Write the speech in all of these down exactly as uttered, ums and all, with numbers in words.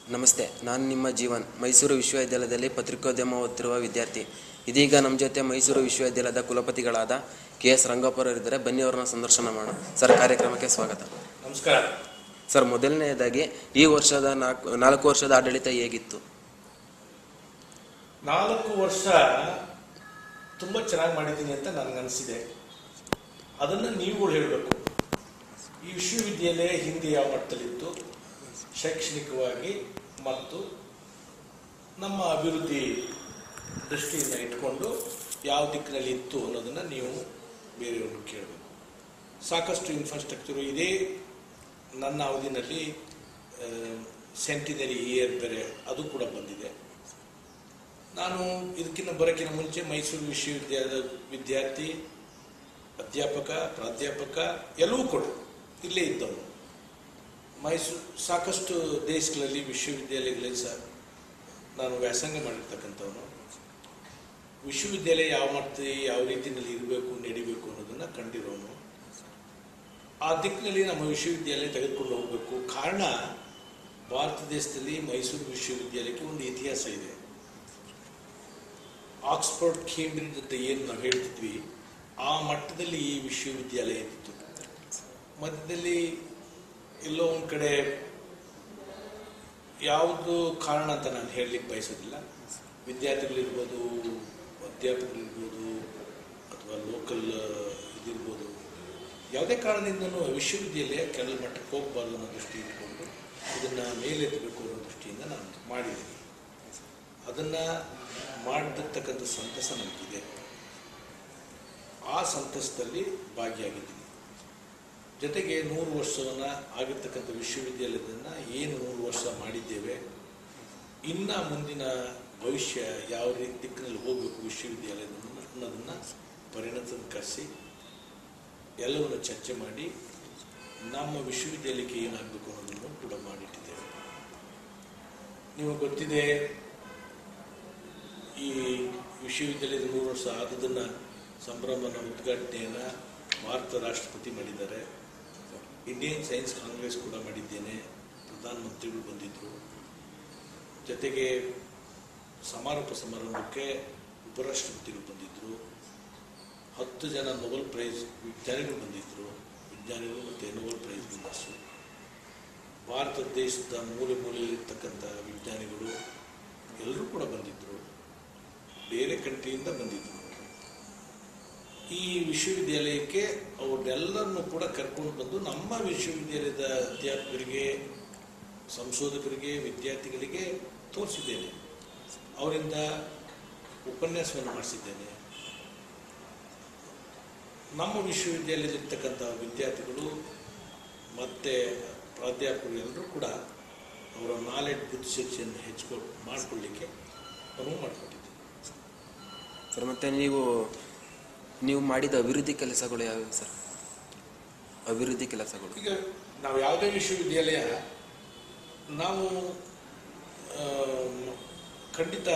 ನಮಸ್ತೆ, ನಾನು ನಿಮ್ಮ ಜೀವನ್, ಮೈಸೂರು ವಿಶ್ವವಿದ್ಯಾಲಯದಲ್ಲಿ ಪತ್ರಿಕೋದ್ಯಮ ಓದುತ್ತಿರುವ ವಿದ್ಯಾರ್ಥಿ. ಇದೀಗ ನಮ್ಮ ಜೊತೆ ಮೈಸೂರು ವಿಶ್ವವಿದ್ಯಾಲಯದ ಕುಲಪತಿಗಳಾದ ಕೆ ಎಸ್ ರಂಗಪ್ಪರವರಿದ್ದಾರೆ. ಬನ್ನಿ ಅವರನ್ನ ಸಂದರ್ಶನ ಮಾಡೋಣ. ಸರ್, ಕಾರ್ಯಕ್ರಮಕ್ಕೆ ಸ್ವಾಗತ. ನಮಸ್ಕಾರ ಸರ್, ಮೊದಲನೆಯದಾಗಿ ಈ ವರ್ಷದ ನಾಲ್ಕು ನಾಲ್ಕು ವರ್ಷದ ಆಡಳಿತ ಹೇಗಿತ್ತು? ನಾಲ್ಕು ವರ್ಷ ತುಂಬ ಚೆನ್ನಾಗಿ ಮಾಡಿದ್ದೀನಿ ಅಂತ ನನಗನ್ನಿಸಿದೆ. ಅದನ್ನು ನೀವುಗಳು ಹೇಳಬೇಕು. ಈ ವಿಶ್ವವಿದ್ಯಾಲಯ ಹಿಂದೆ ಯಾವ ಮಟ್ಟದಲ್ಲಿತ್ತು, ಶೈಕ್ಷಣಿಕವಾಗಿ ಮತ್ತು ನಮ್ಮ ಅಭಿವೃದ್ಧಿ ದೃಷ್ಟಿಯಿಂದ ಇಟ್ಕೊಂಡು ಯಾವ ದಿಕ್ಕಿನಲ್ಲಿ ಇತ್ತು ಅನ್ನೋದನ್ನು ನೀವು ಬೇರೆಯವರು ಕೇಳಬೇಕು. ಸಾಕಷ್ಟು ಇನ್ಫ್ರಾಸ್ಟ್ರಕ್ಚರು ಇದೇ ನನ್ನ ಅವಧಿನಲ್ಲಿ ಸೆಂಟಿನರಿ ಇಯರ್ ಬೇರೆ ಅದು ಕೂಡ ಬಂದಿದೆ. ನಾನು ಇದಕ್ಕಿಂತ ಬರೋಕ್ಕಿಂತ ಮುಂಚೆ ಮೈಸೂರು ವಿಶ್ವವಿದ್ಯಾಲಯದ ವಿದ್ಯಾರ್ಥಿ, ಅಧ್ಯಾಪಕ, ಪ್ರಾಧ್ಯಾಪಕ ಎಲ್ಲವೂ ಕೂಡ ಇಲ್ಲೇ ಇದ್ದವನು. ಮೈಸೂರು ಸಾಕಷ್ಟು ದೇಶಗಳಲ್ಲಿ ವಿಶ್ವವಿದ್ಯಾಲಯಗಳಲ್ಲಿ ಸಹ ನಾನು ವ್ಯಾಸಂಗ ಮಾಡಿರ್ತಕ್ಕಂಥವನು. ವಿಶ್ವವಿದ್ಯಾಲಯ ಯಾವ ಮಟ್ಟ ಯಾವ ರೀತಿಯಲ್ಲಿ ಇರಬೇಕು, ನಡಿಬೇಕು ಅನ್ನೋದನ್ನು ಕಂಡಿರೋನು. ಆ ದಿಕ್ಕಿನಲ್ಲಿ ನಮ್ಮ ವಿಶ್ವವಿದ್ಯಾಲಯ ತೆಗೆದುಕೊಂಡು ಹೋಗಬೇಕು. ಕಾರಣ, ಭಾರತ ದೇಶದಲ್ಲಿ ಮೈಸೂರು ವಿಶ್ವವಿದ್ಯಾಲಯಕ್ಕೆ ಒಂದು ಇತಿಹಾಸ ಇದೆ. ಆಕ್ಸ್ಫರ್ಡ್, ಕೇಂಬ್ರಿಡ್ಜ್ ಅಂತ ಏನು ನಾವು ಹೇಳ್ತಿದ್ವಿ, ಆ ಮಟ್ಟದಲ್ಲಿ ಈ ವಿಶ್ವವಿದ್ಯಾಲಯ ಇತ್ತು. ಮಧ್ಯದಲ್ಲಿ ಎಲ್ಲೋ ಒಂದು ಕಡೆ ಯಾವುದು ಕಾರಣ ಅಂತ ನಾನು ಹೇಳಲಿಕ್ಕೆ ಬಯಸೋದಿಲ್ಲ. ವಿದ್ಯಾರ್ಥಿಗಳಿರ್ಬೋದು, ಅಧ್ಯಾಪಕರಿರ್ಬೋದು, ಅಥವಾ ಲೋಕಲ್ ಇದಿರ್ಬೋದು, ಯಾವುದೇ ಕಾರಣದಿಂದನೂ ವಿಶ್ವವಿದ್ಯಾಲಯ ಕೆಳ ಮಟ್ಟಕ್ಕೆ ಹೋಗಬಾರ್ದು ಅನ್ನೋ ದೃಷ್ಟಿ ಇಟ್ಕೊಂಡು ಇದನ್ನು ಮೇಲೆತ್ತಬೇಕು ಅನ್ನೋ ದೃಷ್ಟಿಯಿಂದ ನಾನು ಮಾಡಿದ್ದೀನಿ. ಅದನ್ನು ಮಾಡಿರ್ತಕ್ಕಂಥ ಸಂತಸ ನನಗಿದೆ. ಆ ಸಂತಸದಲ್ಲಿ ಭಾಗಿಯಾಗಿದ್ದೀನಿ. ಜೊತೆಗೆ ನೂರು ವರ್ಷವನ್ನು ಆಗಿರ್ತಕ್ಕಂಥ ವಿಶ್ವವಿದ್ಯಾಲಯದನ್ನು ಏನು ನೂರು ವರ್ಷ ಮಾಡಿದ್ದೇವೆ, ಇನ್ನು ಮುಂದಿನ ಭವಿಷ್ಯ ಯಾವ ರೀತಿ ದಿಕ್ಕಿನಲ್ಲಿ ಹೋಗಬೇಕು ವಿಶ್ವವಿದ್ಯಾಲಯದ ಅನ್ನೋದನ್ನು ಪರಿಣತಕರಿಸಿ ಎಲ್ಲವನ್ನು ಚರ್ಚೆ ಮಾಡಿ ನಮ್ಮ ವಿಶ್ವವಿದ್ಯಾಲಯಕ್ಕೆ ಏನಾಗಬೇಕು ಅನ್ನೋದನ್ನು ಕೂಡ ಮಾಡಿಟ್ಟಿದ್ದೇವೆ. ನೀವು ಗೊತ್ತಿದೆ, ಈ ವಿಶ್ವವಿದ್ಯಾಲಯದ ನೂರು ವರ್ಷ ಆದದನ್ನು ಸಂಭ್ರಮನ ಉದ್ಘಾಟನೆಯನ್ನು ಭಾರತ ರಾಷ್ಟ್ರಪತಿ ಮಾಡಿದ್ದಾರೆ. ಇಂಡಿಯನ್ ಸೈನ್ಸ್ ಕಾಂಗ್ರೆಸ್ ಕೂಡ ಮಾಡಿದ್ದೇನೆ. ಪ್ರಧಾನಮಂತ್ರಿಗಳು ಬಂದಿದ್ದರು. ಜೊತೆಗೆ ಸಮಾರೋಪ ಸಮಾರಂಭಕ್ಕೆ ಉಪರಾಷ್ಟ್ರಪತಿಗಳು ಬಂದಿದ್ದರು. ಹತ್ತು ಜನ ನೊಬೆಲ್ ಪ್ರೈಸ್ ವಿಜ್ಞಾನಿಗಳು ಬಂದಿದ್ದರು. ವಿಜ್ಞಾನಿಗಳು ಮತ್ತು ನೊಬೆಲ್ ಪ್ರೈಸ್ ವಿನ್ನರ್ಸು. ಭಾರತ ದೇಶದ ಮೂಲೆ ಮೂಲೆಯಲ್ಲಿರ್ತಕ್ಕಂಥ ವಿಜ್ಞಾನಿಗಳು ಎಲ್ಲರೂ ಕೂಡ ಬಂದಿದ್ದರು. ಬೇರೆ ಕಂಟ್ರಿಯಿಂದ ಬಂದಿದ್ದರು. ಈ ವಿಶ್ವವಿದ್ಯಾಲಯಕ್ಕೆ ಅವ್ರನ್ನೆಲ್ಲರನ್ನು ಕೂಡ ಕರ್ಕೊಂಡು ಬಂದು ನಮ್ಮ ವಿಶ್ವವಿದ್ಯಾಲಯದ ಅಧ್ಯಾಪಕರಿಗೆ, ಸಂಶೋಧಕರಿಗೆ, ವಿದ್ಯಾರ್ಥಿಗಳಿಗೆ ತೋರಿಸಿದ್ದೇನೆ. ಅವರಿಂದ ಉಪನ್ಯಾಸವನ್ನು ಮಾಡಿಸಿದ್ದೇನೆ. ನಮ್ಮ ವಿಶ್ವವಿದ್ಯಾಲಯದಲ್ಲಿರ್ತಕ್ಕಂಥ ವಿದ್ಯಾರ್ಥಿಗಳು ಮತ್ತು ಪ್ರಾಧ್ಯಾಪಕರು ಎಲ್ಲರೂ ಕೂಡ ಅವರ ನಾಲೆಡ್ಜ್ ಬುದ್ಧಿಶಕ್ತಿಯನ್ನು ಹೆಚ್ಚಿಕೊಂಡು ಮಾಡಿಕೊಳ್ಳಿಕ್ಕೆ ಅನುವು ಮಾಡಿಕೊಟ್ಟಿದ್ದೇನೆ. ಸರ್, ಮತ್ತು ನೀವು ನೀವು ಮಾಡಿದ ಅಭಿವೃದ್ಧಿ ಕೆಲಸಗಳು ಯಾವ್ಯಾವ ಸರ್? ಅಭಿವೃದ್ಧಿ ಕೆಲಸಗಳು ಈಗ ನಾವು ಯಾವುದೇ ವಿಶ್ವವಿದ್ಯಾಲಯ ನಾವು ಖಂಡಿತ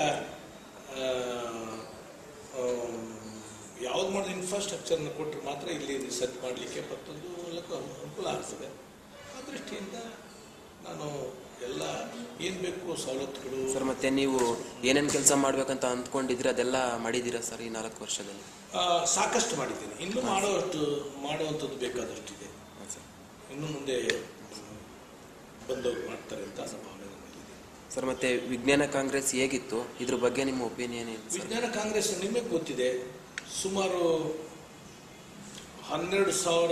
ಯಾವ್ದು ಮಾಡಿದ ಇನ್ಫ್ರಾಸ್ಟ್ರಕ್ಚರ್ನ ಕೊಟ್ಟರೆ ಮಾತ್ರ ಇಲ್ಲಿ ರಿಸರ್ಚ್ ಮಾಡಲಿಕ್ಕೆ ಮತ್ತೊಂದು ಅನುಕೂಲ ಆಗ್ತದೆ. ಆ ದೃಷ್ಟಿಯಿಂದ ನಾನು ಎಲ್ಲ ಏನು ಬೇಕು ಸವಲತ್ತುಗಳು. ಸರ್, ಮತ್ತೆ ನೀವು ಏನೇನು ಕೆಲಸ ಮಾಡ್ಬೇಕಂತ ಅಂದ್ಕೊಂಡಿದ್ರೆ ಅದೆಲ್ಲ ಮಾಡಿದ್ದೀರಾ ಸರ್ ಈ ನಾಲ್ಕು ವರ್ಷದಲ್ಲಿ? ಸಾಕಷ್ಟು ಮಾಡಿದ್ದೀನಿ. ಇನ್ನೂ ಮಾಡೋಷ್ಟು ಮಾಡುವಂಥದ್ದು ಬೇಕಾದಷ್ಟಿದೆ. ಇನ್ನು ಮುಂದೆ ಬಂದವರು ಮಾಡ್ತಾರೆ ಅಂತ ಭಾವನೆ ನನ್ನಲ್ಲಿದೆ. ಸರ್, ಮತ್ತೆ ವಿಜ್ಞಾನ ಕಾಂಗ್ರೆಸ್ ಹೇಗಿತ್ತು? ಇದ್ರ ಬಗ್ಗೆ ನಿಮ್ಮ ಒಪಿನಿಯನ್ ಏನು? ವಿಜ್ಞಾನ ಕಾಂಗ್ರೆಸ್ ನಿಮಗೆ ಗೊತ್ತಿದೆ, ಸುಮಾರು ಹನ್ನೆರಡು ಸಾವಿರ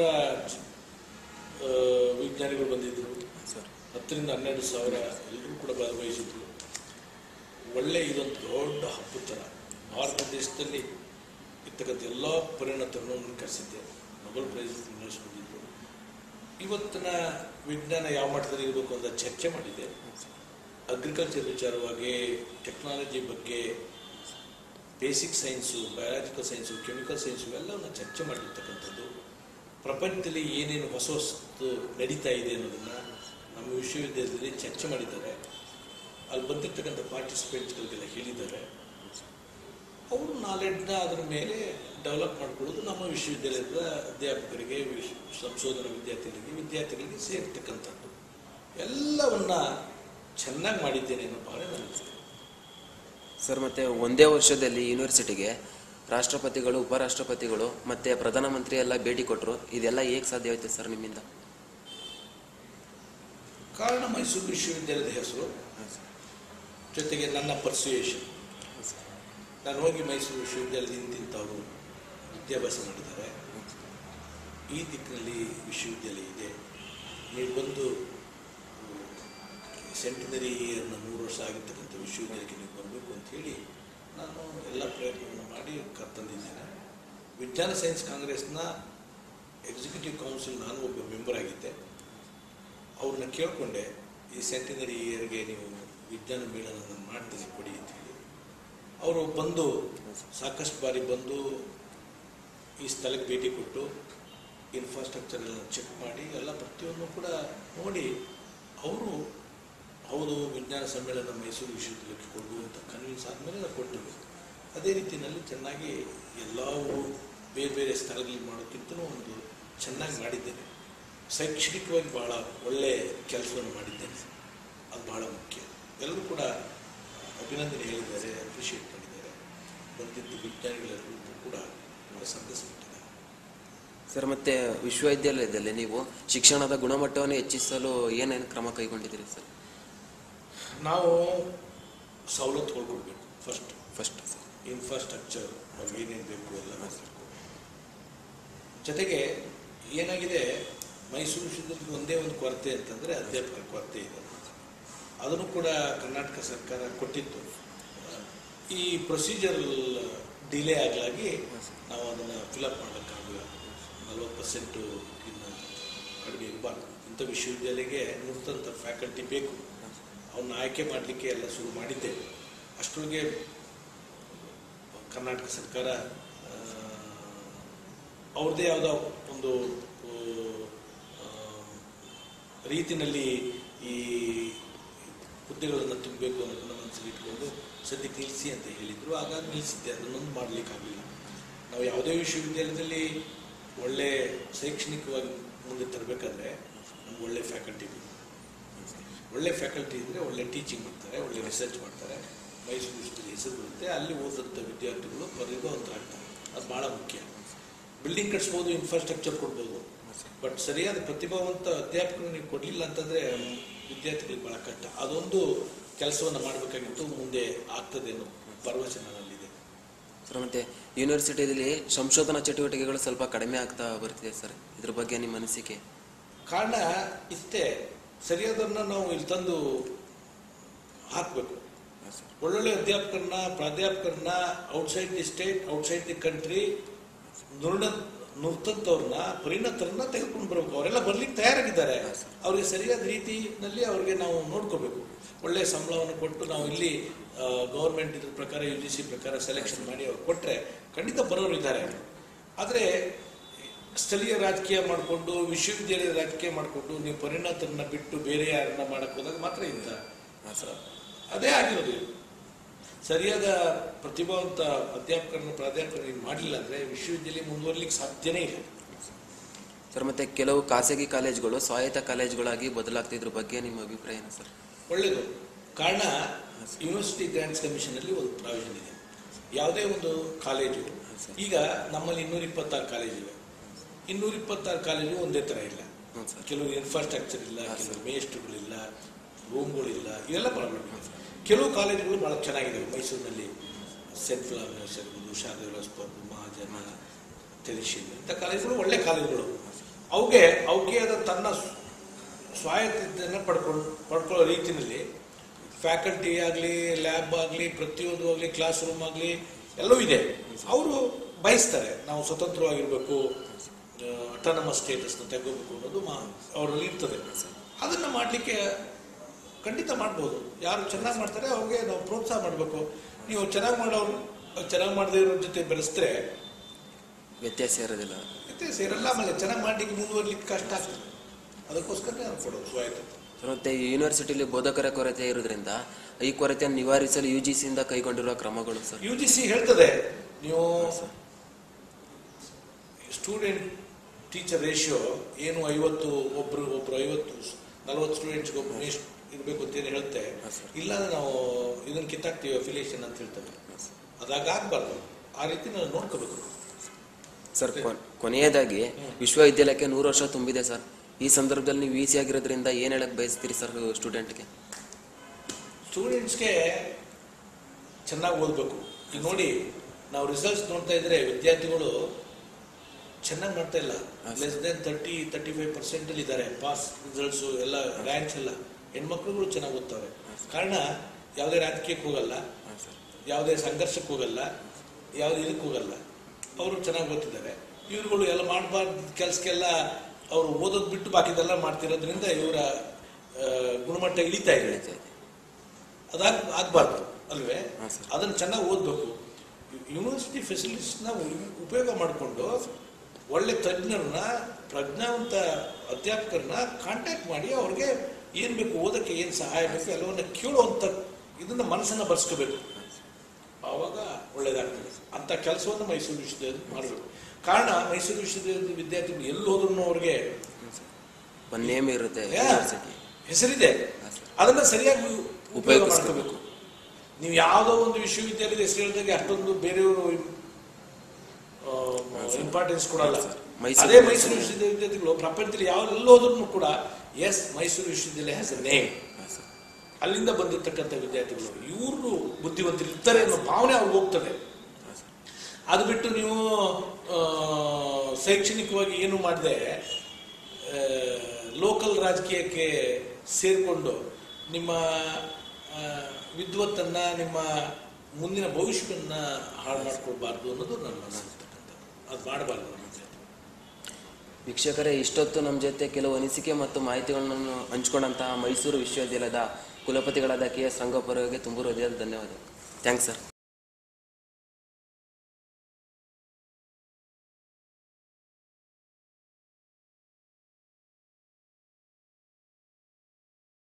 ವಿಜ್ಞಾನಿಗಳು ಬಂದಿದ್ದರು. ಸರ್, ಹತ್ತರಿಂದ ಹನ್ನೆರಡು ಸಾವಿರ ಎಲ್ಲರೂ ಕೂಡ ಭಾಗವಹಿಸಿದ್ರು. ಒಳ್ಳೆ ಇದೊಂದು ದೊಡ್ಡ ಹಬ್ಬದ ಥರ ಭಾರತ ದೇಶದಲ್ಲಿ ಇರ್ತಕ್ಕಂಥ ಎಲ್ಲ ಪರಿಣತರನ್ನು ಕರೆಸಿದ್ದೆ. ನೊಬೆಲ್ ಪ್ರೈಸ್ ವಿನ್ನರ್ಸ್ ಬಂದಿದ್ದರು. ಇವತ್ತಿನ ವಿಜ್ಞಾನ ಯಾವ ಮಟ್ಟದಲ್ಲಿ ಇರಬೇಕು ಅಂತ ಚರ್ಚೆ ಮಾಡಿದೆ. ಅಗ್ರಿಕಲ್ಚರ್ ವಿಚಾರವಾಗಿ, ಟೆಕ್ನಾಲಜಿ ಬಗ್ಗೆ, basic science, biological science, chemical science ಎಲ್ಲವನ್ನು ಚರ್ಚೆ ಮಾಡಿರ್ತಕ್ಕಂಥದ್ದು. ಪ್ರಪಂಚದಲ್ಲಿ ಏನೇನು ಹೊಸ ಹೊಸದು ನಡೀತಾ ಇದೆ ಅನ್ನೋದನ್ನು ನಮ್ಮ ವಿಶ್ವವಿದ್ಯಾಲಯದಲ್ಲಿ ಚರ್ಚೆ ಮಾಡಿದ್ದಾರೆ. ಅಲ್ಲಿ ಬಂದಿರ್ತಕ್ಕಂಥ ಪಾರ್ಟಿಸಿಪೆಂಟ್ಸ್ಗಳಿಗೆಲ್ಲ ಹೇಳಿದ್ದಾರೆ. ಅವರು ನಾಲೆಡ್ನ ಅದರ ಮೇಲೆ ಡೆವಲಪ್ ಮಾಡಿಕೊಳ್ಳೋದು ನಮ್ಮ ವಿಶ್ವವಿದ್ಯಾಲಯದ ಅಧ್ಯಾಪಕರಿಗೆ, ಸಂಶೋಧನಾ ವಿದ್ಯಾರ್ಥಿಗಳಿಗೆ ವಿದ್ಯಾರ್ಥಿಗಳಿಗೆ ಸೇರ್ತಕ್ಕಂಥದ್ದು. ಎಲ್ಲವನ್ನ ಚೆನ್ನಾಗಿ ಮಾಡಿದ್ದೇನೆ ಅನ್ನೋ ಭಾವನೆ ನನಗೆ. ಸರ್, ಮತ್ತು ಒಂದೇ ವರ್ಷದಲ್ಲಿ ಯೂನಿವರ್ಸಿಟಿಗೆ ರಾಷ್ಟ್ರಪತಿಗಳು, ಉಪರಾಷ್ಟ್ರಪತಿಗಳು ಮತ್ತು ಪ್ರಧಾನಮಂತ್ರಿ ಎಲ್ಲ ಭೇಟಿ ಕೊಟ್ಟರು. ಇದೆಲ್ಲ ಹೇಗೆ ಸಾಧ್ಯ ಆಯಿತು ಸರ್ ನಿಮ್ಮಿಂದ? ಕಾರಣ ಮೈಸೂರು ವಿಶ್ವವಿದ್ಯಾಲಯದ ಹೆಸರು, ಜೊತೆಗೆ ನನ್ನ ಪರ್ಸುಯೇಷನ್. ನಾನು ಹೋಗಿ ಮೈಸೂರು ವಿಶ್ವವಿದ್ಯಾಲಯದಿಂದ ಇಂಥವರು ವಿದ್ಯಾಭ್ಯಾಸ ಮಾಡಿದ್ದಾರೆ, ಈ ದಿಕ್ಕಿನಲ್ಲಿ ವಿಶ್ವವಿದ್ಯಾಲಯ ಇದೆ, ನೀವು ಬಂದು ಸೆಂಟಿನರಿ ಇಯರ್ನ ನೂರು ವರ್ಷ ಆಗಿರ್ತಕ್ಕಂಥ ವಿಶ್ವವಿದ್ಯಾಲಯಕ್ಕೆ ನೀವು ಬರಬೇಕು ಅಂಥೇಳಿ ನಾನು ಎಲ್ಲ ಪ್ರಯತ್ನವನ್ನು ಮಾಡಿ ಕರ್ತಂದಿದ್ದೇನೆ. ವಿಜ್ಞಾನ ಸೈನ್ಸ್ ಕಾಂಗ್ರೆಸ್ನ ಎಕ್ಸಿಕ್ಯೂಟಿವ್ ಕೌನ್ಸಿಲ್ ನಾನು ಒಬ್ಬ ಮೆಂಬರ್ ಆಗಿದ್ದೆ. ಅವ್ರನ್ನ ಕೇಳಿಕೊಂಡೆ, ಈ ಸೆಂಟಿನರಿ ಇಯರ್ಗೆ ನೀವು ವಿಜ್ಞಾನ ಮೇಳನ ನಾನು ಮಾಡ್ತೀನಿ ಕೊಡಿ ಅಂತೇಳಿ. ಅವರು ಬಂದು ಸಾಕಷ್ಟು ಬಾರಿ ಬಂದು ಈ ಸ್ಥಳಕ್ಕೆ ಭೇಟಿ ಕೊಟ್ಟು ಇನ್ಫ್ರಾಸ್ಟ್ರಕ್ಚರ್ ಎಲ್ಲ ಚೆಕ್ ಮಾಡಿ ಎಲ್ಲ ಪ್ರತಿಯೊಂದು ಕೂಡ ನೋಡಿ ಅವರು ಹೌದು ವಿಜ್ಞಾನ ಸಮ್ಮೇಳನ ಮೈಸೂರು ವಿಶ್ವವಿದ್ಯಾಲಯಕ್ಕೆ ಕೊಡು ಅಂತ ಕನ್ವಿನ್ಸ್ ಆದಮೇಲೆ ನಾವು ಕೊಟ್ಟರು. ಅದೇ ರೀತಿಯಲ್ಲಿ ಚೆನ್ನಾಗಿ ಎಲ್ಲವೂ ಬೇರೆ ಬೇರೆ ಸ್ಥಳಗಳಲ್ಲಿ ಮಾಡೋಕ್ಕಿಂತಲೂ ಒಂದು ಚೆನ್ನಾಗಿ ಮಾಡಿದ್ದೇನೆ. ಶೈಕ್ಷಣಿಕವಾಗಿ ಭಾಳ ಒಳ್ಳೆಯ ಕೆಲಸವನ್ನು ಮಾಡಿದ್ದೇನೆ, ಅದು ಭಾಳ ಮುಖ್ಯ. ಎಲ್ಲರೂ ಕೂಡ ಅಭಿನಂದನೆ ಹೇಳಿದ್ದಾರೆ, ಅಪ್ರಿಷಿಯೇಟ್ ಮಾಡಿದ್ದಾರೆ. ಬಂದಿದ್ದ ವಿಜ್ಞಾನಿಗಳೆಲ್ಲರೂ ಕೂಡ ಭಾಳ ಸಂತೈಸಿಬಿಟ್ಟಿದ್ದಾರೆ. ಸರ್, ಮತ್ತು ವಿಶ್ವವಿದ್ಯಾಲಯದಲ್ಲಿ ನೀವು ಶಿಕ್ಷಣದ ಗುಣಮಟ್ಟವನ್ನು ಹೆಚ್ಚಿಸಲು ಏನೇನು ಕ್ರಮ ಕೈಗೊಂಡಿದ್ದೀರಿ ಸರ್? ನಾವು ಸವಲತ್ತುಗಳು ಕೊಡಬೇಕು. ಫಸ್ಟ್ ಫಸ್ಟ್ ಸರ್ ಇನ್ಫ್ರಾಸ್ಟ್ರಕ್ಚರ್ ಅವ್ರಿಗೆ ಏನೇನು ಬೇಕು ಎಲ್ಲ ಮಾಡಬೇಕು. ಜೊತೆಗೆ ಏನಾಗಿದೆ, ಮೈಸೂರು ವಿಶ್ವವಿದ್ಯಾಲಯದ ಒಂದೇ ಒಂದು ಕೊರತೆ ಅಂತಂದರೆ ಅಧ್ಯಾಪಕರ ಕೊರತೆ ಇದೆ. ಅದನ್ನು ಕೂಡ ಕರ್ನಾಟಕ ಸರ್ಕಾರ ಕೊಟ್ಟಿತ್ತು. ಈ ಪ್ರೊಸೀಜರ್ ಡಿಲೇ ಆಗಲಾಗಿ ನಾವು ಅದನ್ನು ಫಿಲಪ್ ಮಾಡೋಕ್ಕಾಗಲ್ಲ. ನಲ್ವತ್ತು ಪರ್ಸೆಂಟು ಇನ್ನು ಕಡಿಮೆ ಇರಬಾರ್ದು. ಇಂಥ ವಿಶ್ವವಿದ್ಯಾಲಯಕ್ಕೆ ನುರಿತಂಥ ಫ್ಯಾಕಲ್ಟಿ ಬೇಕು. ಅವನ್ನ ಆಯ್ಕೆ ಮಾಡಲಿಕ್ಕೆ ಎಲ್ಲ ಶುರು ಮಾಡಿದ್ದೆ. ಅಷ್ಟರೊಳಗೆ ಕರ್ನಾಟಕ ಸರ್ಕಾರ ಅವ್ರದ್ದೇ ಯಾವುದೋ ಒಂದು ರೀತಿಯಲ್ಲಿ ಈ ಹುದ್ದೆಗಳನ್ನು ತುಂಬಬೇಕು ಅನ್ನೋದನ್ನು ಮನಸ್ಸಲ್ಲಿ ಇಟ್ಕೊಂಡು ಸದ್ಯಕ್ಕೆ ನಿಲ್ಲಿಸಿ ಅಂತ ಹೇಳಿದರು. ಆಗ ನಿಲ್ಲಿಸಿದ್ದೆ, ಅದನ್ನೊಂದು ಮಾಡಲಿಕ್ಕಾಗಲಿಲ್ಲ. ನಾವು ಯಾವುದೇ ವಿಶ್ವವಿದ್ಯಾಲಯದಲ್ಲಿ ಒಳ್ಳೆ ಶೈಕ್ಷಣಿಕವಾಗಿ ಮುಂದೆ ತರಬೇಕಾದ್ರೆ ನಮ್ಗೆ ಒಳ್ಳೆ ಫ್ಯಾಕಲ್ಟಿ ಬೇಕು. ಒಳ್ಳೆ ಫ್ಯಾಕಲ್ಟಿ ಇದ್ದರೆ ಒಳ್ಳೆ ಟೀಚಿಂಗ್ ಮಾಡ್ತಾರೆ, ಒಳ್ಳೆ ರಿಸರ್ಚ್ ಮಾಡ್ತಾರೆ, ಮೈಸೂರು ವಿಶ್ವವಿದ್ಯಾಲಯ ಹೆಸರು ಬರುತ್ತೆ, ಅಲ್ಲಿ ಓದಂಥ ವಿದ್ಯಾರ್ಥಿಗಳು ಪರಿಣತವಂತರಾಗ್ತಾರೆ. ಅದು ಭಾಳ ಮುಖ್ಯ. ಬಿಲ್ಡಿಂಗ್ ಕಟ್ಸ್ಬೋದು, ಇನ್ಫ್ರಾಸ್ಟ್ರಕ್ಚರ್ ಕೊಡ್ಬೋದು, ಬಟ್ ಸರಿಯಾದ ಪ್ರತಿಭಾವಂತ ಅಧ್ಯಾಪಕರು ನೀವು ಕೊಡಲಿಲ್ಲ ಅಂತಂದರೆ ವಿದ್ಯಾರ್ಥಿಗಳಿಗೆ ಭಾಳ ಕಷ್ಟ. ಅದೊಂದು ಕೆಲಸವನ್ನು ಮಾಡಬೇಕಾಗಿತ್ತು, ಮುಂದೆ ಆಗ್ತದೆ ಅನ್ನೋ ಭರವಸೆ ನನ್ನಲ್ಲಿದೆ. ಸರ್, ಮತ್ತು ಯೂನಿವರ್ಸಿಟಿಯಲ್ಲಿ ಸಂಶೋಧನಾ ಚಟುವಟಿಕೆಗಳು ಸ್ವಲ್ಪ ಕಡಿಮೆ ಆಗ್ತಾ ಬರ್ತಿದೆ ಸರ್, ಇದ್ರ ಬಗ್ಗೆ ನಿಮ್ಮ ಅನಿಸಿಕೆ? ಕಾರಣ ಇಷ್ಟೇ, ಸರಿಯಾದನ್ನ ನಾವು ಇಲ್ಲಿ ತಂದು ಹಾಕಬೇಕು. ಒಳ್ಳೊಳ್ಳೆ ಅಧ್ಯಾಪಕರನ್ನ, ಪ್ರಾಧ್ಯಾಪಕರನ್ನ outside the state, outside the country ನುರ್ಣ ನುರ್ತಂಥವ್ರನ್ನ, ಪರಿಣತರನ್ನ ತೆಗೆದುಕೊಂಡು ಬರಬೇಕು. ಅವರೆಲ್ಲ ಬರ್ಲಿಕ್ಕೆ ತಯಾರಾಗಿದ್ದಾರೆ. ಅವ್ರಿಗೆ ಸರಿಯಾದ ರೀತಿಯಲ್ಲಿ ಅವ್ರಿಗೆ ನಾವು ನೋಡ್ಕೋಬೇಕು. ಒಳ್ಳೆಯ ಸಂಬಳವನ್ನು ಕೊಟ್ಟು ನಾವು ಇಲ್ಲಿ ಗೌರ್ಮೆಂಟ್ ಇದ್ರ ಪ್ರಕಾರ ಯು ಜಿ ಸಿ ಪ್ರಕಾರ ಸೆಲೆಕ್ಷನ್ ಮಾಡಿ ಅವ್ರು ಕೊಟ್ಟರೆ ಖಂಡಿತ ಬರೋರು ಇದ್ದಾರೆ. ಆದರೆ ಸ್ಥಳೀಯ ರಾಜಕೀಯ ಮಾಡಿಕೊಂಡು, ವಿಶ್ವವಿದ್ಯಾಲಯದ ರಾಜಕೀಯ ಮಾಡಿಕೊಂಡು ನೀವು ಪರಿಣತರನ್ನ ಬಿಟ್ಟು ಬೇರೆ ಯಾರನ್ನ ಮಾಡಕ್ಕೆ ಹೋದಾಗ ಮಾತ್ರ ಇಂಥ ಅದೇ ಆಗಿರೋದು. ಸರಿಯಾದ ಪ್ರತಿಭಾವಂತ ಅಧ್ಯಾಪಕರನ್ನು, ಪ್ರಾಧ್ಯಾಪಕರನ್ನು ಮಾಡಲಿಲ್ಲ ಅಂದರೆ ವಿಶ್ವವಿದ್ಯಾಲಯ ಮುಂದುವರಲಿಕ್ಕೆ ಸಾಧ್ಯನೇ ಇಲ್ಲ. ಸರ್, ಮತ್ತು ಕೆಲವು ಖಾಸಗಿ ಕಾಲೇಜುಗಳು ಸ್ವಾಯತ್ತ ಕಾಲೇಜುಗಳಾಗಿ ಬದಲಾಗ್ತಿದ್ರ ಬಗ್ಗೆ ನಿಮ್ಮ ಅಭಿಪ್ರಾಯ ಏನು ಸರ್? ಒಳ್ಳೆಯದು. ಕಾರಣ ಯೂನಿವರ್ಸಿಟಿ ಗ್ರಾಂಟ್ಸ್ ಕಮಿಷನಲ್ಲಿ ಒಂದು ಪ್ರಾವಿಷನ್ ಇದೆ. ಯಾವುದೇ ಒಂದು ಕಾಲೇಜು, ಈಗ ನಮ್ಮಲ್ಲಿ ಇನ್ನೂರ ಇಪ್ಪತ್ತಾರು ಕಾಲೇಜಿವೆ. ಇನ್ನೂರ ಇಪ್ಪತ್ತಾರು ಕಾಲೇಜು ಒಂದೇ ಥರ ಇಲ್ಲ. ಕೆಲವು ಇನ್ಫ್ರಾಸ್ಟ್ರಕ್ಚರ್ ಇಲ್ಲ, ಕೆಲವು ಮೇಸ್ಟ್ರುಗಳಿಲ್ಲ, ರೂಮ್ಗಳಿಲ್ಲ, ಇವೆಲ್ಲ ಪ್ರಾಬ್ಲಮ್ ಇದೆ. ಕೆಲವು ಕಾಲೇಜುಗಳು ಭಾಳ ಚೆನ್ನಾಗಿದ್ದಾವೆ. ಮೈಸೂರಿನಲ್ಲಿ ಸೆಂಟ್ ಫ್ಲವರ್ಸ್ ಇರ್ಬೋದು, ಶಾರದಾ, ಮಹಾಜನ, ತೆರಿಶಿಲ್, ಇಂಥ ಕಾಲೇಜುಗಳು ಒಳ್ಳೆ ಕಾಲೇಜುಗಳು. ಅವಕ್ಕೆ ಅವಕ್ಕೆ ಆದ ತನ್ನ ಸ್ವಾಯತ್ತತೆಯನ್ನು ಪಡ್ಕೊಂಡು ಪಡ್ಕೊಳ್ಳೋ ರೀತಿಯಲ್ಲಿ ಫ್ಯಾಕಲ್ಟಿ ಆಗಲಿ, ಲ್ಯಾಬ್ ಆಗಲಿ, ಪ್ರತಿಯೊಂದು ಆಗಲಿ, ಕ್ಲಾಸ್ ರೂಮ್ ಆಗಲಿ ಎಲ್ಲವೂ ಇದೆ. ಅವರು ಬಯಸ್ತಾರೆ ನಾವು ಸ್ವತಂತ್ರವಾಗಿರಬೇಕು, ಅಟಾನಮಸ್ ಸ್ಟೇಟಸ್ನ ತೆಗೋಬೇಕು ಅನ್ನೋದು ಮಾ ಅವರಲ್ಲಿ ಇರ್ತದೆ. ಅದನ್ನು ಮಾಡಲಿಕ್ಕೆ ಖಂಡಿತ ಮಾಡ್ಬೋದು. ಯಾರು ಚೆನ್ನಾಗಿ ಮಾಡ್ತಾರೆ ಅವ್ರಿಗೆ ನಾವು ಪ್ರೋತ್ಸಾಹ ಮಾಡಬೇಕು. ನೀವು ಚೆನ್ನಾಗಿ ಮಾಡೋರು ಚೆನ್ನಾಗಿ ಮಾಡದೇ ಇರೋ ಜೊತೆ ಬೆಳೆಸಿದ್ರೆ ವ್ಯತ್ಯಾಸ ಇರೋದಿಲ್ಲ ವ್ಯತ್ಯಾಸ ಇರಲ್ಲ. ಆಮೇಲೆ ಚೆನ್ನಾಗಿ ಮಾಡಲಿಕ್ಕೆ ಮುಂದುವರ್ಲಿಕ್ಕೆ ಕಷ್ಟ ಆಗ್ತದೆ. ಅದಕ್ಕೋಸ್ಕರನೇ ನಾನು ಕೊಡೋದು ಸ್ವಾಯತ್ತತೆ. ಮತ್ತು ಯೂನಿವರ್ಸಿಟಿಲಿ ಬೋಧಕರ ಕೊರತೆ ಇರೋದ್ರಿಂದ ಈ ಕೊರತೆಯನ್ನು ನಿವಾರಿಸಲು ಯು ಜಿ ಸಿಯಿಂದ ಕೈಗೊಂಡಿರುವ ಕ್ರಮಗಳು ಸರ್? ಯು ಜಿ ಸಿ ಹೇಳ್ತದೆ ನೀವು ಸ್ಟೂಡೆಂಟ್ ಟೀಚರ್ ರೇಷಿಯೋ ಏನು ಐವತ್ತು ಒಬ್ರು ಒಬ್ರು ಐವತ್ತು ನಲವತ್ತು ಸ್ಟೂಡೆಂಟ್ಸ್ಗೆ ಒಬ್ಬ ಇರಬೇಕು ಅಂತೇನು ಹೇಳುತ್ತೆ. ಇಲ್ಲ ನಾವು ಇದನ್ನು ಕಿತ್ತಾಕ್ತೀವಿ ಅಫಿಲಿಯೇಷನ್ ಅಂತ ಹೇಳ್ತೇವೆ. ಅದಾಗ ಆಗಬಾರ್ದು. ಆ ರೀತಿ ನಾವು ನೋಡ್ಕೋಬೇಕು ಸರ್. ಕೊನೆಯದಾಗಿ ವಿಶ್ವವಿದ್ಯಾಲಯಕ್ಕೆ ನೂರು ವರ್ಷ ತುಂಬಿದೆ ಸರ್. ಈ ಸಂದರ್ಭದಲ್ಲಿ ನೀವು ಈಸಿ ಆಗಿರೋದ್ರಿಂದ ಏನು ಹೇಳಕ್ ಬಯಸ್ತೀರಿ ಸರ್ ಸ್ಟೂಡೆಂಟ್ಗೆ? ಸ್ಟೂಡೆಂಟ್ಸ್ಗೆ ಚೆನ್ನಾಗಿ ಓದಬೇಕು. ಈಗ ನೋಡಿ, ನಾವು ರಿಸಲ್ಟ್ಸ್ ನೋಡ್ತಾ ಇದ್ರೆ ವಿದ್ಯಾರ್ಥಿಗಳು ಚೆನ್ನಾಗಿ ಮಾಡ್ತಾ ಇಲ್ಲ. Less than thirty thirty five ಪರ್ಸೆಂಟಲ್ಲಿ ಇದ್ದಾರೆ ಪಾಸ್ ರಿಸಲ್ಟ್ಸು ಎಲ್ಲ, ರ್ಯಾಂಕ್ಸ್ ಎಲ್ಲ. ಹೆಣ್ಮಕ್ಳುಗಳು ಚೆನ್ನಾಗಿ ಓದ್ತಾರೆ. ಕಾರಣ ಯಾವುದೇ ರಾಜಕೀಯಕ್ಕೆ ಹೋಗಲ್ಲ, ಯಾವುದೇ ಸಂಘರ್ಷಕ್ಕೆ ಹೋಗಲ್ಲ, ಯಾವುದೇ ಇದಕ್ಕೆ ಹೋಗಲ್ಲ. ಅವರು ಚೆನ್ನಾಗಿ ಓದ್ತಿದ್ದಾರೆ. ಇವ್ರುಗಳು ಎಲ್ಲ ಮಾಡಬಾರ್ದು ಕೆಲಸಕ್ಕೆಲ್ಲ ಅವರು ಓದೋದು ಬಿಟ್ಟು ಬಾಕಿದೆಲ್ಲ ಮಾಡ್ತಿರೋದ್ರಿಂದ ಇವರ ಗುಣಮಟ್ಟ ಇಳಿತಾ ಇದೆ. ಅದಾಗ ಆಗಬಾರ್ದು ಅಲ್ವೇ? ಅದನ್ನು ಚೆನ್ನಾಗಿ ಓದಬೇಕು. ಯೂನಿವರ್ಸಿಟಿ ಫೆಸಿಲಿಟೀಸ್ನ ಉಪಯೋಗ ಮಾಡಿಕೊಂಡು ಒಳ್ಳೆ ತಜ್ಞರನ್ನ, ಪ್ರಜ್ಞಾವಂತ ಅಧ್ಯಾಪಕರನ್ನ ಕಾಂಟ್ಯಾಕ್ಟ್ ಮಾಡಿ ಅವ್ರಿಗೆ ಏನು ಬೇಕು, ಓದಕ್ಕೆ ಏನು ಸಹಾಯ ಬೇಕು ಎಲ್ಲವನ್ನ ಕೇಳುವಂಥ ಇದನ್ನ ಮನಸ್ಸನ್ನು ಬರ್ಸ್ಕೋಬೇಕು. ಆವಾಗ ಒಳ್ಳೇದಾಗ್ತದೆ. ಅಂಥ ಕೆಲಸವನ್ನು ಮೈಸೂರು ವಿಶ್ವವಿದ್ಯಾಲಯ ಮಾಡಬೇಕು. ಕಾರಣ ಮೈಸೂರು ವಿಶ್ವವಿದ್ಯಾಲಯದ ವಿದ್ಯಾರ್ಥಿಗಳು ಎಲ್ಲಿ ಹೋದ್ರೂ ಅವ್ರಿಗೆ ನೇಮ್ ಇರುತ್ತೆ, ಹೆಸರಿದೆ. ಅದನ್ನ ಸರಿಯಾಗಿ ಉಪಯೋಗ ಮಾಡ್ಕೋಬೇಕು. ನೀವು ಯಾವುದೋ ಒಂದು ವಿಶ್ವವಿದ್ಯಾಲಯದ ಹೆಸರು ಹೇಳಿದಾಗ ಅಷ್ಟೊಂದು ಬೇರೆಯವರು ಇಂಪಾರ್ಟೆನ್ಸ್ ಕೊಡಲ್ಲ. ಅದೇ ಮೈಸೂರು ವಿಶ್ವವಿದ್ಯಾಲಯ ವಿದ್ಯಾರ್ಥಿಗಳು ಪ್ರಪಂಚದಲ್ಲಿ ಯಾವ ಎಲ್ಲೋದ್ರೂ ಕೂಡ ಎಸ್ ಮೈಸೂರು ವಿಶ್ವವಿದ್ಯಾಲಯ ಹ್ಯಾಸ್ ಅ ನೇಮ್, ಅಲ್ಲಿಂದ ಬಂದಿರತಕ್ಕಂಥ ವಿದ್ಯಾರ್ಥಿಗಳು ಇವರು ಬುದ್ಧಿವಂತರು ಇರ್ತಾರೆ ಅನ್ನೋ ಭಾವನೆ ಅವ್ರಿಗೆ ಹೋಗ್ತದೆ. ಅದು ಬಿಟ್ಟು ನೀವು ಶೈಕ್ಷಣಿಕವಾಗಿ ಏನು ಮಾಡದೆ ಲೋಕಲ್ ರಾಜಕೀಯಕ್ಕೆ ಸೇರಿಕೊಂಡು ನಿಮ್ಮ ವಿದ್ವತ್ತನ್ನ, ನಿಮ್ಮ ಮುಂದಿನ ಭವಿಷ್ಯವನ್ನ ಹಾಳು ಮಾಡ್ಕೊಳ್ಬಾರ್ದು ಅನ್ನೋದು ನನ್ನ ಅನಿಸ್ತಕ್ಕಂಥದ್ದು. ಅದು ಮಾಡಬಾರ್ದು. ವೀಕ್ಷಕರೇ, ಇಷ್ಟೊತ್ತು ನಮ್ಮ ಜೊತೆ ಕೆಲವು ಅನಿಸಿಕೆ ಮತ್ತು ಮಾಹಿತಿಗಳನ್ನು ಹಂಚಿಕೊಂಡಂತಹ ಮೈಸೂರು ವಿಶ್ವವಿದ್ಯಾಲಯದ ಕುಲಪತಿಗಳಾದ ಕೆ ಎಸ್ ರಂಗಪ್ಪ ಅವರಿಗೆ ತುಂಬ ಹೃದಯದ ಧನ್ಯವಾದ. Thanks sir.